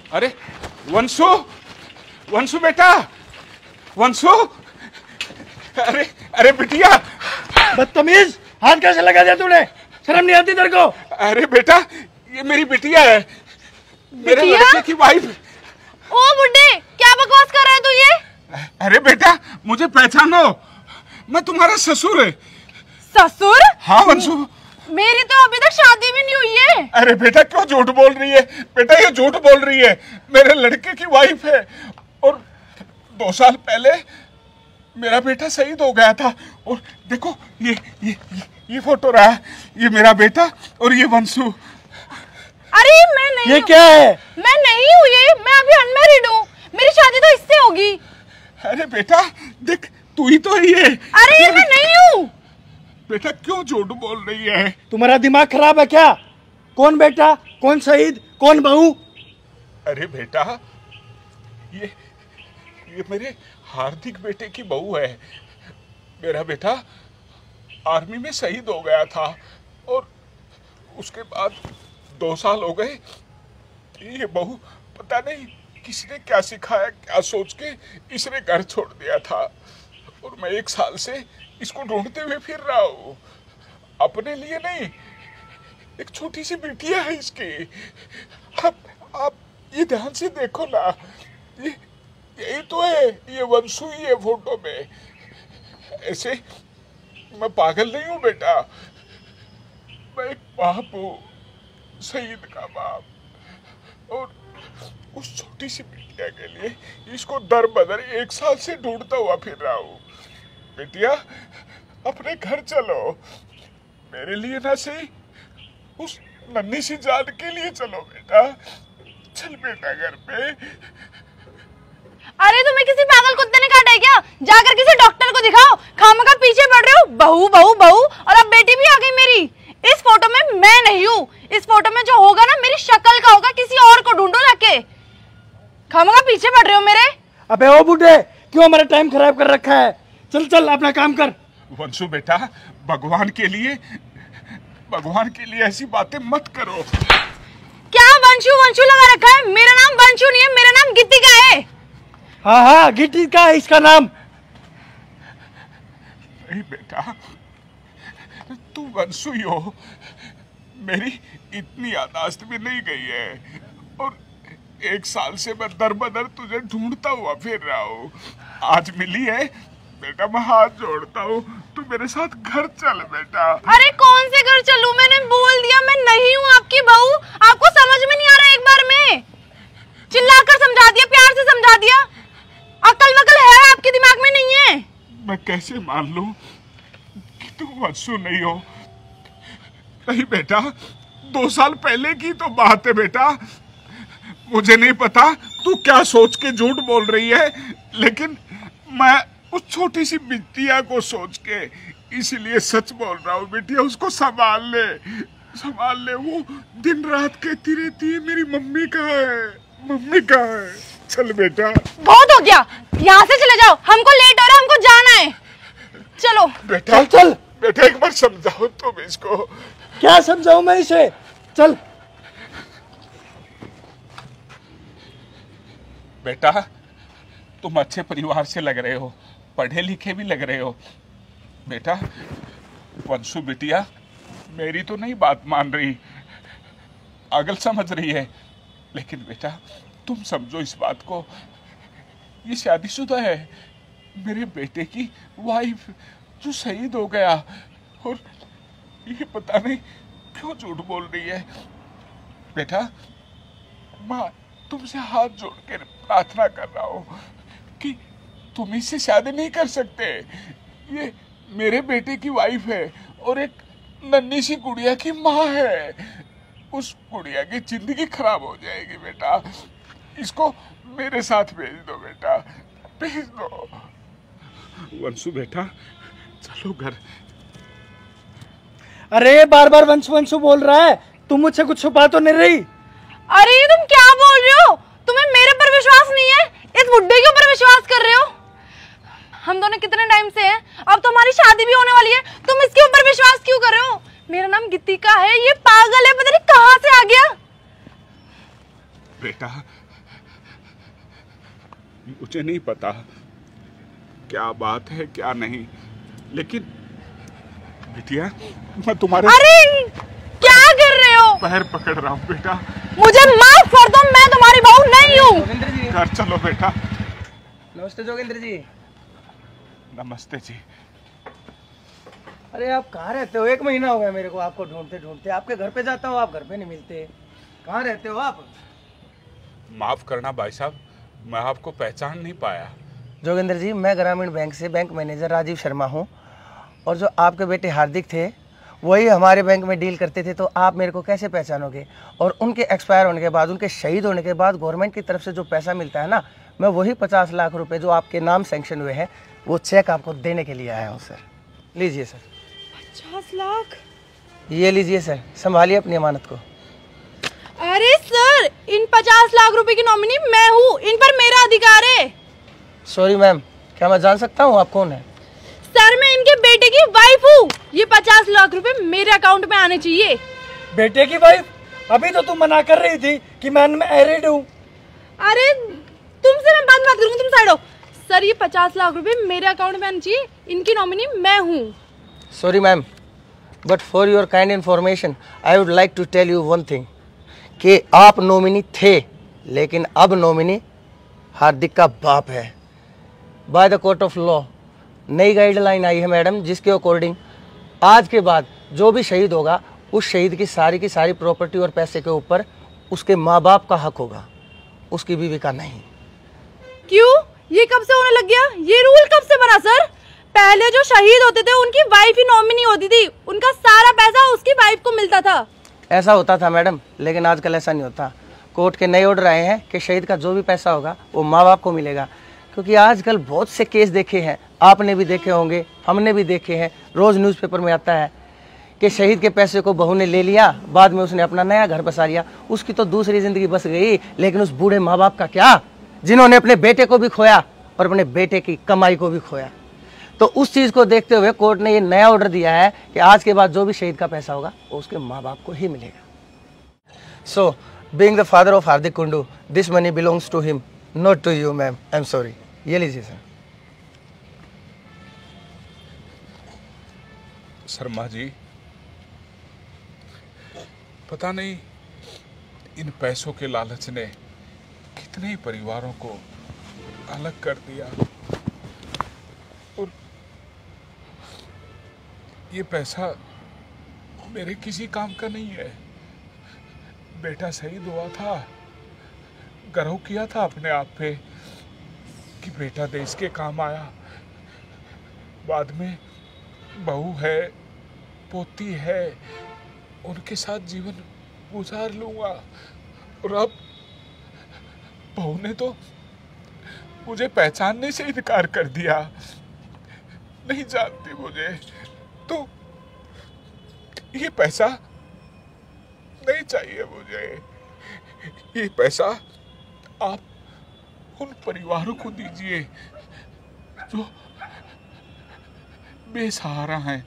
अरे वंशु, वंशु बेटा, वंशु, अरे अरे बिटिया। बदतमीज, हाथ कैसे लगा दिया तूने? शर्म नहीं आती तेरे को? अरे बेटा ये मेरी बिटिया है, मेरे लड़के की वाइफ। ओ बुड्ढे, क्या बकवास कर रहा है तू ये? अरे बेटा मुझे पहचानो, मैं तुम्हारा ससुर है। ससुर? हाँ वंशु। मेरी तो अभी तक शादी भी नहीं हुई है। अरे बेटा क्यों झूठ बोल रही है? बेटा ये झूठ बोल रही है, मेरे लड़के की वाइफ है। और 2 साल पहले मेरा बेटा शहीद हो गया था। और देखो ये फोटो रहा, ये मेरा बेटा और ये वंशु। अरे मैं नहीं। ये क्या है? मैं नहीं हूँ ये, मैं अभी अनमैरिड हूँ, मेरी शादी तो इससे होगी। अरे बेटा देख तू ही तो है ये। अरे ये मैं नहीं हूँ। बेटा क्यों झूठ बोल रही है? तुम्हारा दिमाग खराब है क्या? कौन बेटा, कौन शहीद, कौन बहू? अरे बेटा ये मेरे हार्दिक बेटे की बहू है। मेरा बेटा आर्मी में शहीद हो गया था और उसके बाद 2 साल हो गए। ये बहू पता नहीं किसने क्या सिखाया, क्या सोच के इसने घर छोड़ दिया था। और मैं 1 साल से इसको ढूंढते हुए फिर रहा हूँ, अपने लिए नहीं, एक छोटी सी बिटिया है इसकी। आप ये ध्यान से देखो ना, यही तो है ये वंशु ही है फोटो में। ऐसे मैं पागल नहीं हूँ बेटा, मैं एक बाप हूँ, शहीद का बाप। और उस छोटी सी बिटिया के लिए इसको दर बदर 1 साल से ढूंढता हुआ फिर रहा हूँ। बेटिया अपने घर चलो, मेरे लिए ना सही उस नन्ही सी जान के लिए चलो बेटा। चल बेटा घर पे। अरे तुम्हें किसी पागल कुत्ते ने काटा है क्या? जाकर किसी डॉक्टर को दिखाओ, खामखा पीछे पड़ रहे हो। बहू बहू बहू, और अब बेटी भी आ गई मेरी। इस फोटो में मैं नहीं हूँ, इस फोटो में जो होगा ना मेरी शक्ल का होगा, किसी और को ढूंढो जाके। खामखा पीछे पड़ रहे हो मेरे। अबे ओ बूढ़े, क्यों हमारा टाइम खराब कर रखा है? चल चल अपना काम कर। वंशु बेटा भगवान के लिए ऐसी बातें मत करो। क्या वंशु वंशु लगा रखा है? मेरा नाम वंशु नहीं है, मेरा नाम गीतिका है। हाँ हाँ गीतिका है इसका नाम। नहीं बेटा तू वंशु ही हो, मेरी इतनी यादाश्त भी नहीं गई है। और 1 साल से मैं दर बदर तुझे ढूंढता हुआ फिर रहा हूँ, आज मिली है बेटा, मैं हाथ जोड़ता हूँ, तू मेरे साथ घर चल बेटा। अरे कौन से घर चलूं? मैंने बोल दिया मैं नहीं हूँ आपकी बहू। आपको समझ में नहीं आ रहा? एक बार में चिल्लाकर समझा दिया, प्यार से समझा दिया, अकल वकल है आपके दिमाग में नहीं है। मैं कैसे मान लूं कि तू वंशु नहीं हो? नहीं बेटा 2 साल पहले की तो बात है बेटा, मुझे नहीं पता तू क्या सोच के झूठ बोल रही है, लेकिन मैं उस छोटी सी बिटिया को सोच के इसीलिए सच बोल रहा हूँ। बिटिया उसको संभाल ले, संभाल ले, वो दिन रात कहती रहती है मेरी मम्मी कहाँ है, मम्मी कहाँ है। चल बेटा बहुत हो गया, यहाँ से चले जाओ, हमको लेट हो रहा है, हमको जाना है। चलो बेटा। चल बेटा एक बार समझाओ तुम इसको। क्या समझाऊं मैं इसे? चल बेटा तुम अच्छे परिवार से लग रहे हो, पढ़े लिखे भी लग रहे हो। बेटा वंशु बिटिया मेरी तो नहीं बात मान रही, पागल समझ रही है, लेकिन बेटा तुम समझो इस बात को, ये शादीशुदा है, मेरे बेटे की वाइफ जो शहीद हो गया, और ये पता नहीं क्यों झूठ बोल रही है। बेटा माँ तुमसे हाथ जोड़ के प्रार्थना कर रहा हूँ कि तुम इससे शादी नहीं कर सकते। ये मेरे बेटे की वाइफ है और एक नन्ही सी गुड़िया की माँ है, उस गुड़िया की जिंदगी खराब हो जाएगी। बेटा इसको मेरे साथ भेज दो बेटा, भेज दो। वंशु बेटा चलो घर। अरे बार बार वंशु वंशु बोल रहा है, तुम मुझसे कुछ छुपा तो नहीं रही? अरे तुम क्या बोल रहे हो? तुम्हें मेरे पर विश्वास नहीं है, इस बुड्ढे के ऊपर विश्वास कर रहे हो। हम दोनों कितने टाइम से हैं, अब तो हमारी शादी भी होने वाली है, तुम इसके ऊपर विश्वास क्यों कर रहे हो? मेरा नाम गीतिका है, ये पागल है, पता नहीं कहाँ से आ गया। बेटा मुझे नहीं पता क्या बात है क्या नहीं, लेकिन बिटिया मैं तुम्हारे अरे क्या कर रहे हो? पैर पकड़ रहा हूँ बेटा। मुझे माफ कर दो, मैं तुम्हारी बहू नहीं हूँ। जोगिंदर जी, घर चलो बेटा। नमस्ते जोगिंदर जी। नमस्ते जी। अरे आप कहाँ रहते हो? 1 महीना हो गया मेरे को आपको ढूंढते ढूंढते। आपके घर पे जाता हूँ, आप घर पे नहीं मिलते। कहाँ रहते हो आप? माफ करना भाई साहब, मैं आपको पहचान नहीं पाया। जोगिंदर जी, मैं ग्रामीण बैंक से बैंक मैनेजर राजीव शर्मा हूँ, और जो आपके बेटे हार्दिक थे वही हमारे बैंक में डील करते थे, तो आप मेरे को कैसे पहचानोगे? और उनके एक्सपायर होने के बाद, उनके शहीद होने के बाद गवर्नमेंट की तरफ से जो पैसा मिलता है ना, मैं वही 50 लाख रुपए जो आपके नाम सैंक्शन हुए हैं वो चेक आपको देने के लिए आया हूँ सर। लीजिए सर। 50 लाख? ये लीजिए सर, संभालिए अपनी अमानत को। अरे सर, इन 50 लाख रुपए की नॉमिनी मैं हूँ, इन पर मेरा अधिकार है। सॉरी मैम, क्या मैं जान सकता हूँ आप कौन है? सर, मैं इनके बेटे की वाइफ हूँ। ये 50 लाख रुपए मेरे अकाउंट में आने चाहिए। बेटे की वाइफ? अभी तो तुम मना कर रही थी कि मैं मैरिड हूँ। अरे तुमसे मैं बात करूंगी, तुम साइड हो। सर, ये 50 लाख रुपए मेरे अकाउंट में आने चाहिए, इनकी नॉमिनी मैं हूँ। Sorry ma'am, but for your kind information I would like to tell you one thing, कि आप नॉमिनी थे, लेकिन अब नॉमिनी हार्दिक का बाप है। By the court of law नई गाइडलाइन आई है मैडम, जिसके अकॉर्डिंग आज के बाद जो भी शहीद होगा उस शहीद की सारी प्रॉपर्टी और पैसे के ऊपर उसके माँ बाप का हक होगा, उसकी बीवी का नहीं। क्यों? ये कब से होने लग गया? ये रूल कब से बना सर? पहले जो शहीद होते थे उनकी वाइफ ही नॉमिनी होती थी, उनका सारा पैसा उसकी वाइफ को मिलता था। ऐसा होता था मैडम, लेकिन आजकल ऐसा नहीं होता। कोर्ट के नए ऑर्डर आए हैं कि शहीद का जो भी पैसा होगा वो माँ बाप को मिलेगा, क्योंकि आजकल बहुत से केस देखे हैं, आपने भी देखे होंगे, हमने भी देखे हैं, रोज न्यूज़पेपर में आता है कि शहीद के पैसे को बहू ने ले लिया, बाद में उसने अपना नया घर बसा लिया, उसकी तो दूसरी जिंदगी बस गई, लेकिन उस बूढ़े माँ बाप का क्या, जिन्होंने अपने बेटे को भी खोया और अपने बेटे की कमाई को भी खोया। तो उस चीज़ को देखते हुए कोर्ट ने ये नया ऑर्डर दिया है कि आज के बाद जो भी शहीद का पैसा होगा वो उसके माँ बाप को ही मिलेगा। So being the father of Hardik Kundu, this money belongs to him, not to you ma'am, I am sorry. ये लीजिए सर। शर्मा जी, पता नहीं इन पैसों के लालच ने कितने ही परिवारों को अलग कर दिया, और ये पैसा मेरे किसी काम का नहीं है। बेटा शहीद हुआ था, गर्व किया था अपने आप पे कि बेटा देश के काम आया, बाद में बहू है, पोती है, उनके साथ जीवन गुजार लूंगा, और अब बहू ने तो मुझे पहचानने से इनकार कर दिया, नहीं जानती मुझे, तो ये पैसा नहीं चाहिए मुझे। ये पैसा आप उन परिवारों को दीजिए जो बेसहारा हैं।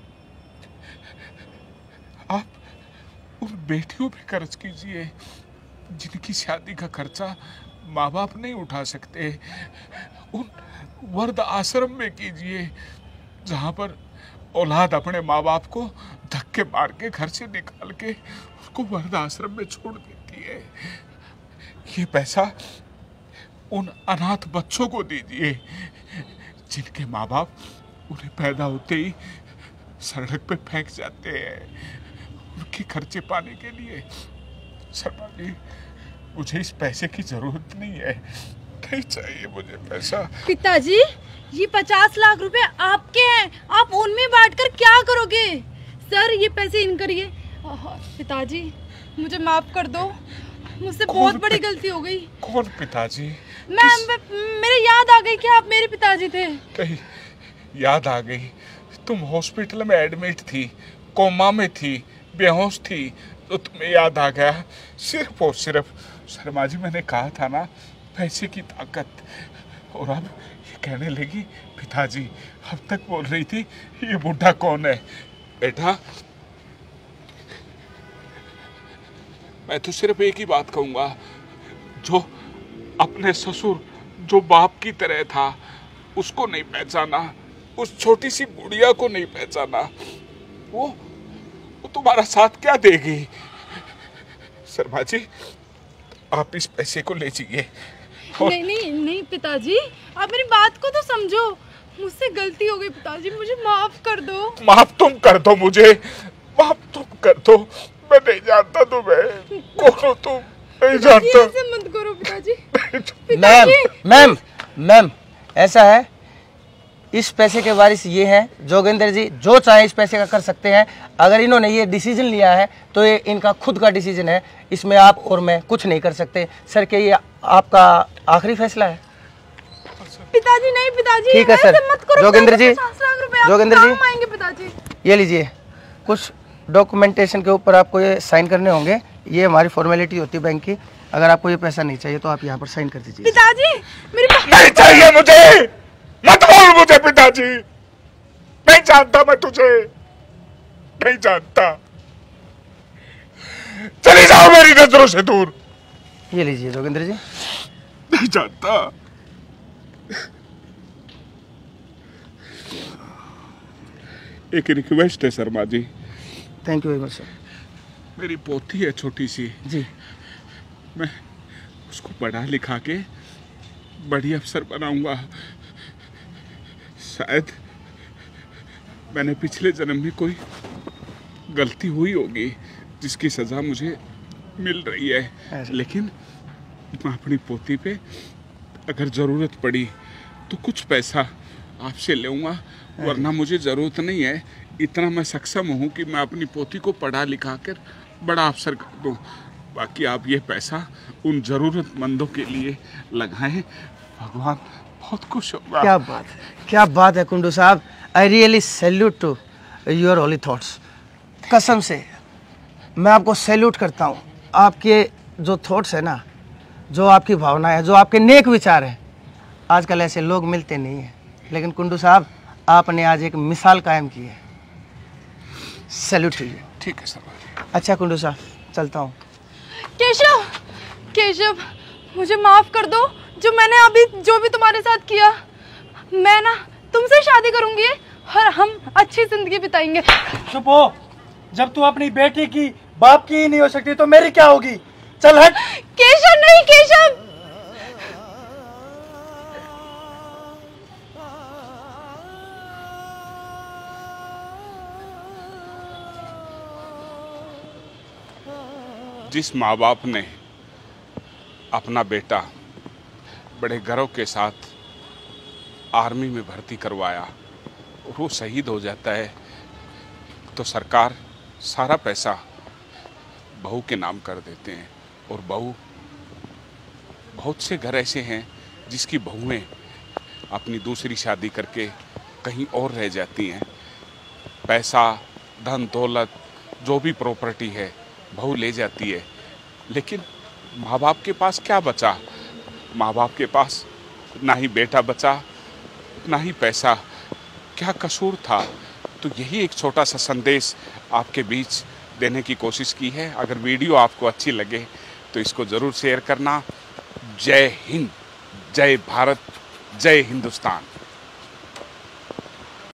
आप उन बेटियों पे कर्ज कीजिए जिनकी शादी का खर्चा माँ बाप नहीं उठा सकते। उन वृद्ध आश्रम में कीजिए जहाँ पर औलाद अपने माँ बाप को धक्के मार के घर से निकाल के उसको वृद्ध आश्रम में छोड़ देती है। ये पैसा उन अनाथ बच्चों को दीजिए जिनके माँ बाप उन्हें पैदा होते ही सड़क पे फेंक जाते हैं उनके खर्चे पाने के लिए। शर्मा जी, मुझे इस पैसे की जरूरत नहीं है, नहीं चाहिए मुझे पैसा। पिताजी, ये 50 लाख रुपए आपके हैं, आप उनमें बांटकर क्या करोगे? सर, ये पैसे इन करिए। पिताजी, मुझे माफ कर दो, मुझसे बहुत बड़ी गलती हो गई। कौन पिताजी? मेरे याद आ गई कि आप मेरे पिताजी थे। कहीं याद आ गई? तुम हॉस्पिटल में एडमिट थी, कोमा में थी, बेहोश थी, तो तुम्हें याद आ गया सिर्फ और सिर्फ। शर्मा जी, मैंने कहा था ना पैसे की ताकत, और अब ये कहने लगी पिताजी। अब तक बोल रही थी ये बुढ़ा कौन है। बेटा, मैं तो सिर्फ एक ही बात कहूंगा, जो अपने ससुर जो बाप की तरह था उसको नहीं पहचाना, उस छोटी सी गुड़िया को नहीं पहचाना, वो तुम्हारा साथ क्या देगी? शर्मा जी, आप इस पैसे को ले जाइए। नहीं नहीं नहीं पिताजी, आप मेरी बात को तो समझो। मुझसे गलती हो गई पिताजी, मुझे माफ कर दो। माफ तुम कर दो मुझे, माफ तुम कर दो। मैं नहीं जानता तुम्हें, कौन हो तुम? नहीं जानता। ऐसे मत करो पिताजी। मैम मैम ऐसा है, इस पैसे के वारिस ये हैं जोगेंद्र जी, जो चाहे इस पैसे का कर सकते हैं। अगर इन्होंने ये डिसीजन लिया है तो ये इनका खुद का डिसीजन है, इसमें आप और मैं कुछ नहीं कर सकते। सर क्या ये आपका आखिरी फैसला है? पिताजी नहीं पिताजी, ठीक है सर। जोगेंद्र जी, जोगेंद्र जी आएंगे पिताजी। ये लीजिए, कुछ डॉक्यूमेंटेशन के ऊपर आपको ये साइन करने होंगे। ये हमारी फॉर्मेलिटी होती है बैंक की। अगर आपको ये पैसा नहीं चाहिए तो आप यहाँ पर साइन कर दीजिए। पिताजी मेरी नहीं चाहिए मुझे, मत बोल मुझे पिताजी। नहीं जानता मैं तुझे, नहीं जानता। चली जाओ मेरी नजरों से दूर। ये लीजिए जोगेंद्र जी। नहीं जानता। एक रिक्वेस्ट है Sharma ji. Thank you very much sir. मेरी पोती है छोटी सी जी, मैं उसको पढ़ा लिखा के बड़ी अफसर बनाऊंगा। शायद मैंने पिछले जन्म में कोई गलती हुई होगी जिसकी सजा मुझे मिल रही है, लेकिन मैं अपनी पोती पे अगर ज़रूरत पड़ी तो कुछ पैसा आपसे लूँगा, वरना मुझे ज़रूरत नहीं है। इतना मैं सक्षम हूँ कि मैं अपनी पोती को पढ़ा लिखा कर बड़ा अफसर कर दूँ। बाकी आप ये पैसा उन ज़रूरतमंदों के लिए लगाएं, भगवान बहुत खुश होगा। क्या बात है, क्या बात है कुंडू साहब। I really salute to your holy thoughts. कसम से मैं आपको सैल्यूट करता हूँ। आपके जो थॉट्स है ना, जो आपकी भावना है, जो आपके नेक विचार हैं, आजकल ऐसे लोग मिलते नहीं हैं। लेकिन कुंडू साहब, आपने आज एक मिसाल कायम की है। Salute to you. ठीक है सर। अच्छा कुंडू साहब, चलता हूँ। केशव, केशव मुझे माफ कर दो, जो मैंने अभी जो भी तुम्हारे साथ किया। मैं ना तुमसे शादी करूंगी और हम अच्छी जिंदगी बिताएंगे। चुप हो, जब तू अपनी बेटी की बाप की ही नहीं हो सकती तो मेरी क्या होगी? चल हट। केशव नहीं, केशव जिस माँ बाप ने अपना बेटा बड़े गर्व के साथ आर्मी में भर्ती करवाया और वो शहीद हो जाता है, तो सरकार सारा पैसा बहू के नाम कर देते हैं। और बहू, बहुत से घर ऐसे हैं जिसकी बहुएं अपनी दूसरी शादी करके कहीं और रह जाती हैं। पैसा, धन दौलत, जो भी प्रॉपर्टी है बहू ले जाती है, लेकिन माँ बाप के पास क्या बचा? माँ बाप के पास ना ही बेटा बचा, ना ही पैसा। क्या कसूर था? तो यही एक छोटा सा संदेश आपके बीच देने की कोशिश की है। अगर वीडियो आपको अच्छी लगे तो इसको ज़रूर शेयर करना। जय हिंद, जय भारत, जय हिंदुस्तान।